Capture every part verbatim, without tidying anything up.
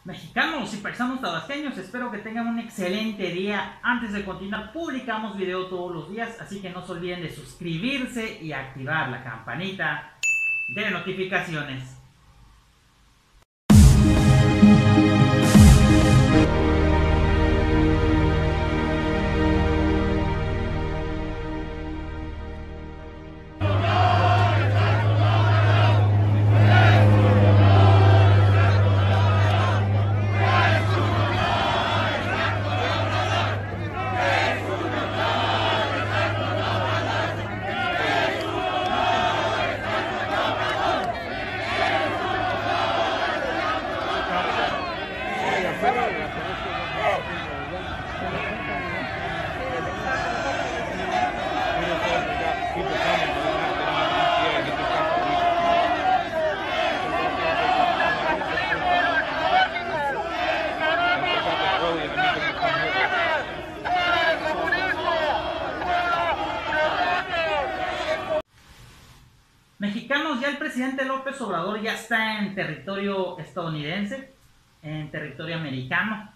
Mexicanos y paisanos tabasqueños, espero que tengan un excelente día. Antes de continuar, publicamos video todos los días, así que no se olviden de suscribirse y activar la campanita de notificaciones. Mexicanos, ya el presidente López Obrador ya está en territorio estadounidense, en territorio americano.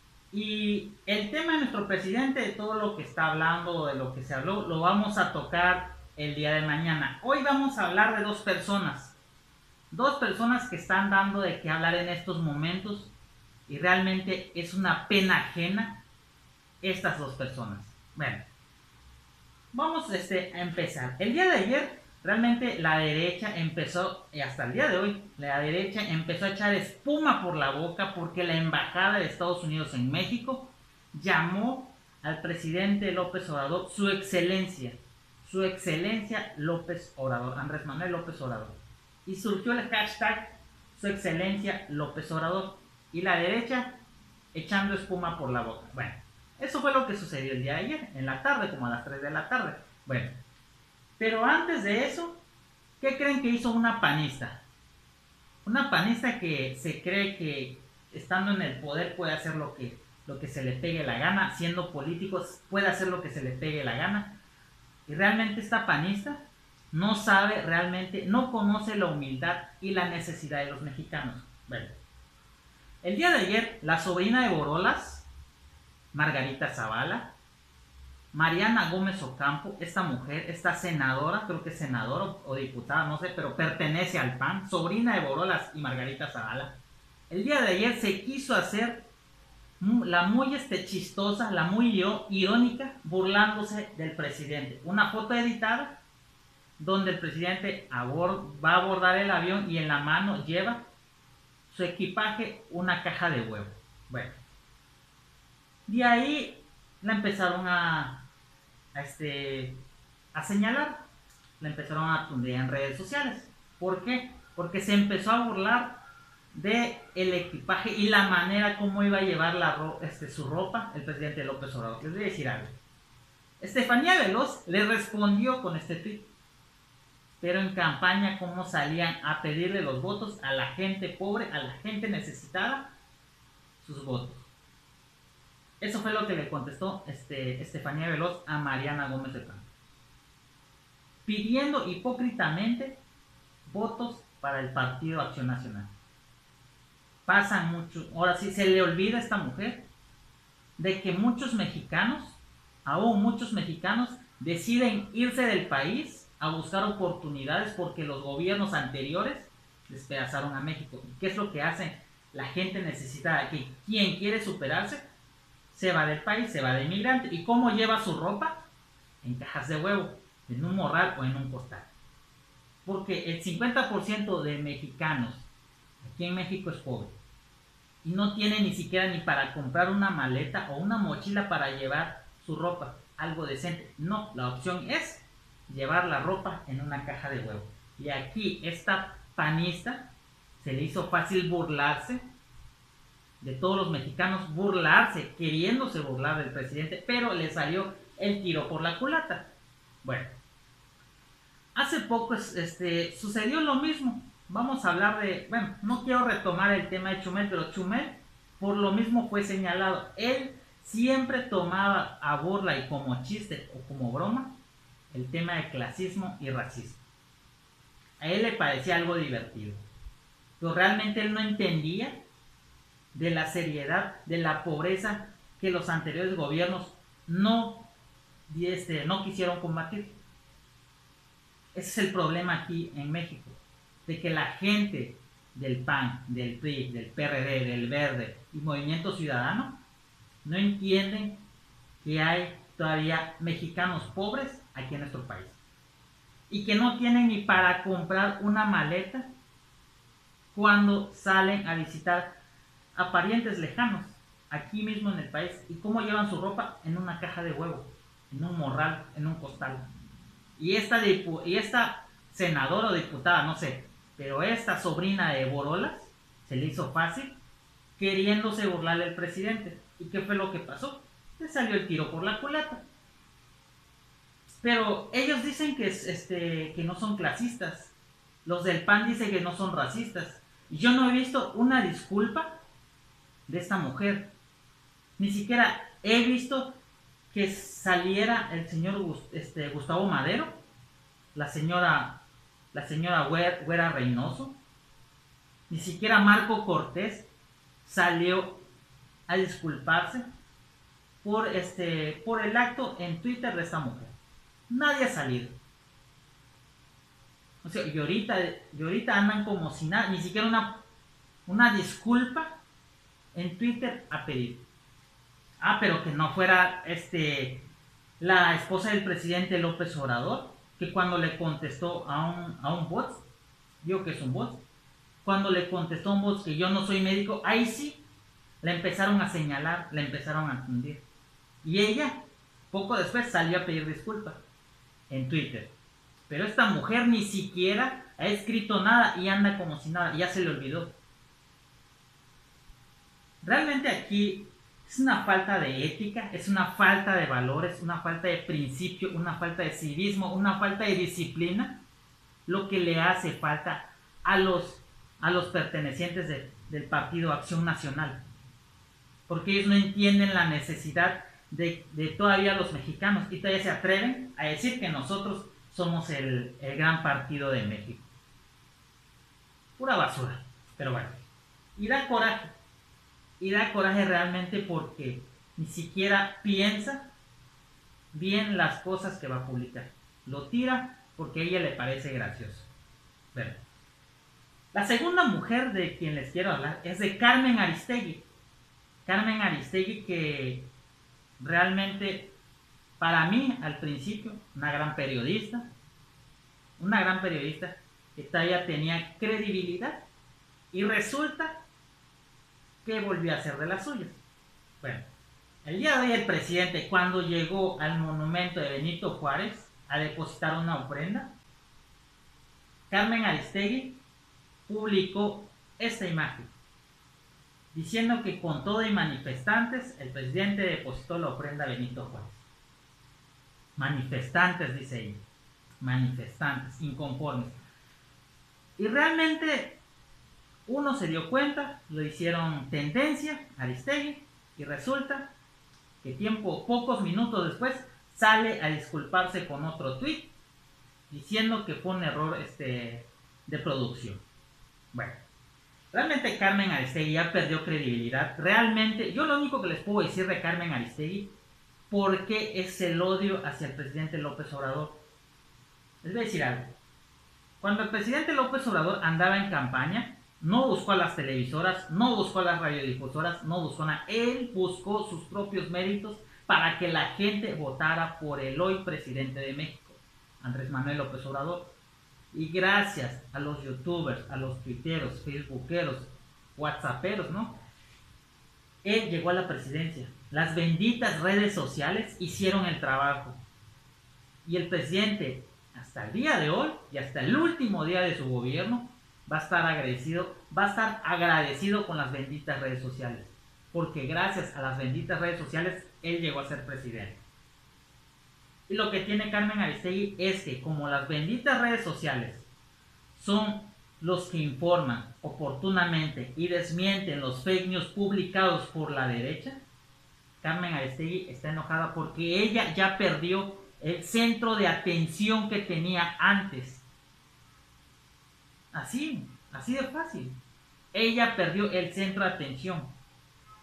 Y el tema de nuestro presidente, de todo lo que está hablando, de lo que se habló, lo vamos a tocar el día de mañana. Hoy vamos a hablar de dos personas. Dos personas que están dando de qué hablar en estos momentos. Y realmente es una pena ajena estas dos personas. Bueno, vamos este, a empezar. El día de ayer realmente la derecha empezó, y hasta el día de hoy, la derecha empezó a echar espuma por la boca porque la embajada de Estados Unidos en México llamó al presidente López Obrador su excelencia, su excelencia López Obrador, Andrés Manuel López Obrador. Y surgió el hashtag su excelencia López Obrador y la derecha echando espuma por la boca. Bueno, eso fue lo que sucedió el día de ayer, en la tarde, como a las tres de la tarde. Bueno, pero antes de eso, ¿qué creen que hizo una panista? Una panista que se cree que estando en el poder puede hacer lo que, lo que se le pegue la gana, siendo políticos puede hacer lo que se le pegue la gana. Y realmente esta panista no sabe realmente, no conoce la humildad y la necesidad de los mexicanos. Bueno, el día de ayer, la sobrina de Borolas, Margarita Zavala, Mariana Gómez Ocampo, esta mujer, esta senadora, creo que es senadora o diputada, no sé, pero pertenece al P A N, sobrina de Borolas y Margarita Zavala. El día de ayer se quiso hacer la muy este, chistosa, la muy irónica, burlándose del presidente. Una foto editada donde el presidente abord, va a abordar el avión y en la mano lleva su equipaje, una caja de huevo. Bueno, de ahí la empezaron a A, este, a señalar, la empezaron a tundir en redes sociales. ¿Por qué? Porque se empezó a burlar de el equipaje y la manera como iba a llevar la ro este, su ropa el presidente López Obrador. Les voy a decir algo. Estefanía Veloz le respondió con este tweet, pero en campaña cómo salían a pedirle los votos a la gente pobre, a la gente necesitada, sus votos. Eso fue lo que le contestó este, Estefanía Veloz a Mariana Gómez Ocampo, pidiendo hipócritamente votos para el Partido Acción Nacional. Pasan mucho, ahora sí se le olvida a esta mujer de que muchos mexicanos, aún muchos mexicanos, deciden irse del país a buscar oportunidades porque los gobiernos anteriores despedazaron a México. ¿Y qué es lo que hacen? La gente necesitada, que quien quiere superarse, se va del país, se va de inmigrante. ¿Y cómo lleva su ropa? En cajas de huevo, en un morral o en un costal. Porque el cincuenta por ciento de mexicanos aquí en México es pobre. Y no tiene ni siquiera ni para comprar una maleta o una mochila para llevar su ropa, algo decente. No, la opción es llevar la ropa en una caja de huevo. Y aquí esta panista se le hizo fácil burlarse de todos los mexicanos, burlarse, queriéndose burlar del presidente, pero le salió el tiro por la culata. Bueno, hace poco este, sucedió lo mismo. Vamos a hablar de, bueno, no quiero retomar el tema de Chumel, pero Chumel por lo mismo fue señalado. Él siempre tomaba a burla y como chiste o como broma el tema de clasismo y racismo. A él le parecía algo divertido, pero realmente él no entendía de la seriedad, de la pobreza que los anteriores gobiernos no, este, no quisieron combatir. Ese es el problema aquí en México, de que la gente del P A N, del P R I, del P R D, del Verde y Movimiento Ciudadano no entienden que hay todavía mexicanos pobres aquí en nuestro país y que no tienen ni para comprar una maleta cuando salen a visitar a parientes lejanos aquí mismo en el país. ¿Y cómo llevan su ropa? En una caja de huevo, en un morral, en un costal. Y esta, y esta senadora o diputada, no sé, pero esta sobrina de Borolas se le hizo fácil queriéndose burlar del presidente. ¿Y qué fue lo que pasó? Le salió el tiro por la culata. Pero ellos dicen que, es, este, que no son clasistas. Los del P A N dicen que no son racistas. Y yo no he visto una disculpa de esta mujer. Ni siquiera he visto que saliera el señor este, Gustavo Madero, la señora, la señora Güera Reynoso, ni siquiera Marco Cortés salió a disculparse por, este, por el acto en Twitter de esta mujer. Nadie ha salido. O sea, y ahorita, y ahorita andan como si nada, ni siquiera una, una disculpa en Twitter a pedir. Ah, pero que no fuera este, la esposa del presidente López Obrador, que cuando le contestó a un, a un bot, digo que es un bot, cuando le contestó a un bot que yo no soy médico, ahí sí, la empezaron a señalar, la empezaron a tundir. Y ella, poco después, salió a pedir disculpas en Twitter. Pero esta mujer ni siquiera ha escrito nada y anda como si nada, ya se le olvidó. Realmente aquí es una falta de ética, es una falta de valores, una falta de principio, una falta de civismo, una falta de disciplina, lo que le hace falta a los, a los pertenecientes de, del Partido Acción Nacional. Porque ellos no entienden la necesidad de, de todavía los mexicanos y todavía se atreven a decir que nosotros somos el, el gran partido de México. Pura basura, pero bueno. Y da coraje. Y da coraje realmente porque ni siquiera piensa bien las cosas que va a publicar. Lo tira porque a ella le parece gracioso. Bueno. La segunda mujer de quien les quiero hablar es de Carmen Aristegui. Carmen Aristegui, que realmente para mí al principio una gran periodista, una gran periodista que todavía tenía credibilidad y resulta que volvió a hacer de las suyas. Bueno, el día de hoy el presidente, cuando llegó al monumento de Benito Juárez a depositar una ofrenda, Carmen Aristegui publicó esta imagen diciendo que con todo y manifestantes el presidente depositó la ofrenda a Benito Juárez. Manifestantes, dice ella, manifestantes, inconformes. Y realmente uno se dio cuenta, lo hicieron tendencia, Aristegui, y resulta que tiempo, pocos minutos después, sale a disculparse con otro tweet diciendo que fue un error este, de producción. Bueno, realmente Carmen Aristegui ya perdió credibilidad. Realmente, yo lo único que les puedo decir de Carmen Aristegui, ¿por qué es el odio hacia el presidente López Obrador? Les voy a decir algo. Cuando el presidente López Obrador andaba en campaña, no buscó a las televisoras, no buscó a las radiodifusoras, no buscó nada. Él buscó sus propios méritos para que la gente votara por el hoy presidente de México, Andrés Manuel López Obrador. Y gracias a los youtubers, a los tuiteros, facebookeros, whatsapperos, ¿no? Él llegó a la presidencia. Las benditas redes sociales hicieron el trabajo. Y el presidente, hasta el día de hoy y hasta el último día de su gobierno, va a estar agradecido, va a estar agradecido con las benditas redes sociales. Porque gracias a las benditas redes sociales, él llegó a ser presidente. Y lo que tiene Carmen Aristegui es que como las benditas redes sociales son los que informan oportunamente y desmienten los fake news publicados por la derecha, Carmen Aristegui está enojada porque ella ya perdió el centro de atención que tenía antes. Así, así de fácil. Ella perdió el centro de atención.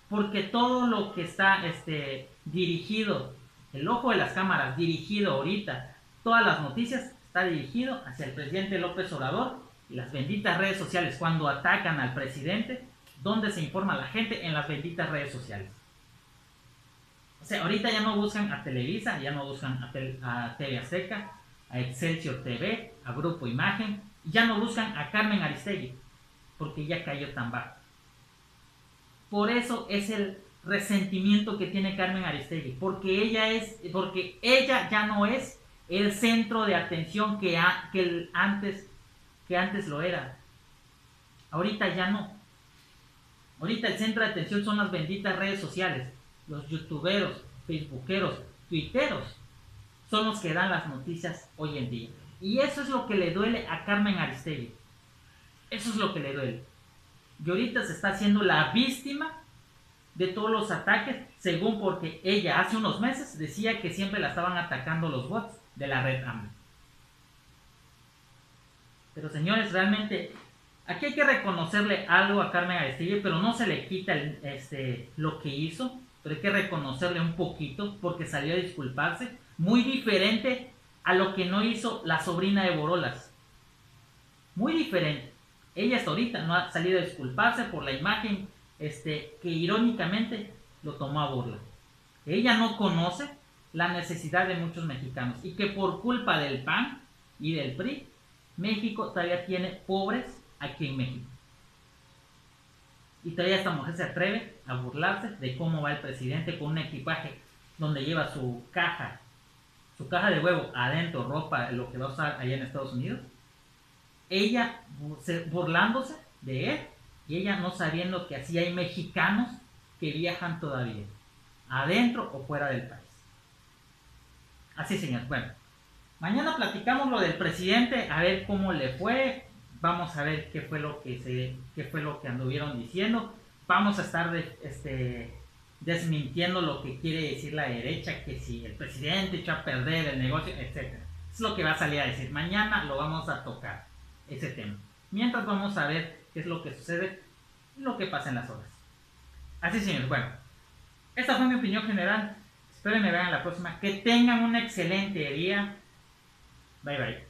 porque todo lo que está este, dirigido, el ojo de las cámaras dirigido ahorita, todas las noticias está dirigido hacia el presidente López Obrador y las benditas redes sociales. Cuando atacan al presidente, ¿dónde se informa la gente? En las benditas redes sociales. O sea, ahorita ya no buscan a Televisa, ya no buscan a, Tel a T V Azteca, a Excelsior T V, a Grupo Imagen, ya no buscan a Carmen Aristegui, porque ya cayó tan bajo. Por eso es el resentimiento que tiene Carmen Aristegui, porque ella es, porque ella ya no es el centro de atención que, a, que, el antes, que antes lo era. Ahorita ya no. Ahorita el centro de atención son las benditas redes sociales. Los youtuberos, facebookeros, twitteros son los que dan las noticias hoy en día. Y eso es lo que le duele a Carmen Aristegui. Eso es lo que le duele. Y ahorita se está haciendo la víctima de todos los ataques, según porque ella hace unos meses decía que siempre la estaban atacando los bots de la red AMLO. Pero señores, realmente aquí hay que reconocerle algo a Carmen Aristegui, pero no se le quita el, este, lo que hizo, pero hay que reconocerle un poquito porque salió a disculparse, muy diferente a lo que no hizo la sobrina de Borolas. Muy diferente. Ella hasta ahorita no ha salido a disculparse por la imagen este, que irónicamente lo tomó a burla. Ella no conoce la necesidad de muchos mexicanos y que por culpa del P A N y del P R I, México todavía tiene pobres aquí en México. Y todavía esta mujer se atreve a burlarse de cómo va el presidente con un equipaje donde lleva su caja, su caja de huevo adentro, ropa, lo que va a usar allá en Estados Unidos. Ella burlándose de él y ella no sabiendo que así hay mexicanos que viajan todavía, adentro o fuera del país. Así, señores. Bueno, mañana platicamos lo del presidente, a ver cómo le fue. Vamos a ver qué fue lo que se, qué fue lo que anduvieron diciendo. Vamos a estar de, este, desmintiendo lo que quiere decir la derecha, que si el presidente echó a perder el negocio, etcétera. Es lo que va a salir a decir. Mañana lo vamos a tocar, ese tema. Mientras vamos a ver qué es lo que sucede y lo que pasa en las horas. Así, señores. Bueno, esta fue mi opinión general. Espero me vean la próxima. Que tengan un excelente día. Bye, bye.